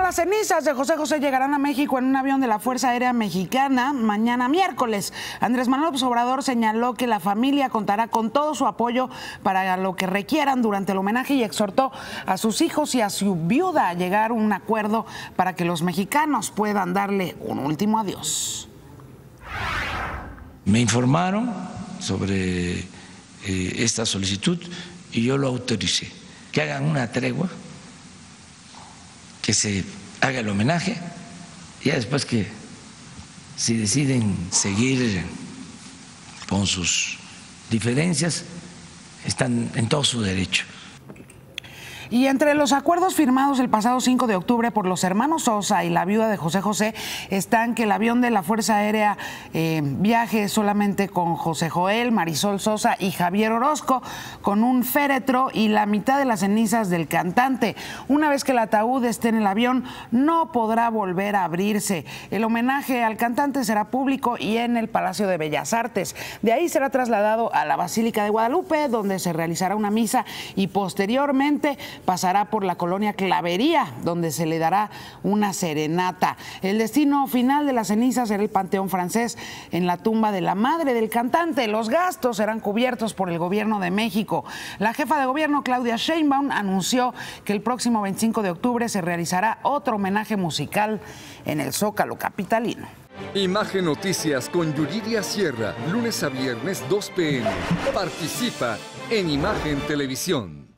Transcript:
Las cenizas de José José llegarán a México en un avión de la Fuerza Aérea Mexicana mañana miércoles. Andrés Manuel López Obrador señaló que la familia contará con todo su apoyo para lo que requieran durante el homenaje y exhortó a sus hijos y a su viuda a llegar a un acuerdo para que los mexicanos puedan darle un último adiós. Me informaron sobre esta solicitud y yo lo autoricé, que hagan una tregua, que se haga el homenaje, y ya después que si deciden seguir con sus diferencias, están en todo su derecho. Y entre los acuerdos firmados el pasado 5 de octubre por los hermanos Sosa y la viuda de José José están que el avión de la Fuerza Aérea viaje solamente con José Joel, Marisol Sosa y Javier Orozco, con un féretro y la mitad de las cenizas del cantante. Una vez que el ataúd esté en el avión, no podrá volver a abrirse. El homenaje al cantante será público y en el Palacio de Bellas Artes. De ahí será trasladado a la Basílica de Guadalupe, donde se realizará una misa y posteriormente pasará por la colonia Clavería, donde se le dará una serenata. El destino final de las cenizas será el Panteón Francés, en la tumba de la madre del cantante. Los gastos serán cubiertos por el Gobierno de México. La jefa de gobierno, Claudia Sheinbaum, anunció que el próximo 25 de octubre se realizará otro homenaje musical en el Zócalo capitalino. Imagen Noticias con Yuridia Sierra, lunes a viernes 2 p.m. Participa en Imagen Televisión.